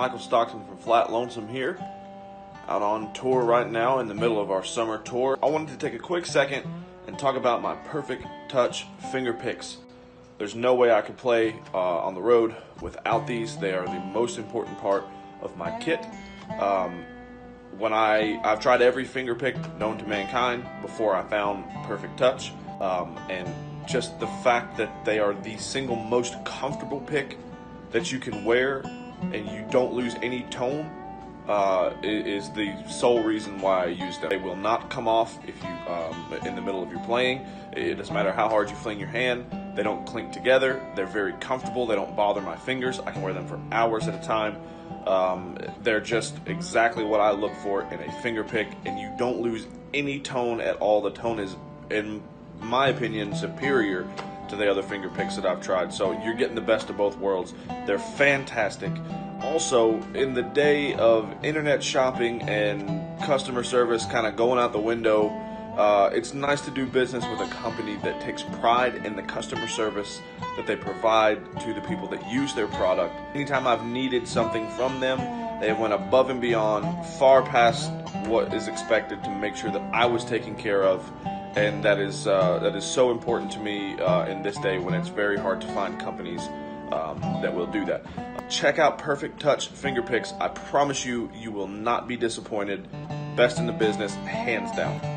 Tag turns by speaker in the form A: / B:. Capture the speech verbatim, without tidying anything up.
A: Michael Stockton from Flatt Lonesome here, out on tour right now in the middle of our summer tour. I wanted to take a quick second and talk about my Perfect Touch finger picks. There's no way I could play uh, on the road without these. They are the most important part of my kit. Um, when I, I've tried every finger pick known to mankind before I found Perfect Touch, um, and just the fact that they are the single most comfortable pick that you can wear and you don't lose any tone uh, is the sole reason why I use them. They will not come off if you um, in the middle of your playing. It doesn't matter how hard you fling your hand. They don't clink together. They're very comfortable. They don't bother my fingers. I can wear them for hours at a time. Um, they're just exactly what I look for in a finger pick, and you don't lose any tone at all. The tone is, in my opinion, superior to the other finger picks that I've tried. So you're getting the best of both worlds. They're fantastic. Also, in the day of internet shopping and customer service kind of going out the window, uh, it's nice to do business with a company that takes pride in the customer service that they provide to the people that use their product. Anytime I've needed something from them, they went above and beyond, far past what is expected to make sure that I was taken care of. And that is uh, that is so important to me uh, in this day when it's very hard to find companies um, that will do that. Check out Perfect Touch finger picks. I promise you, you will not be disappointed. Best in the business, hands down.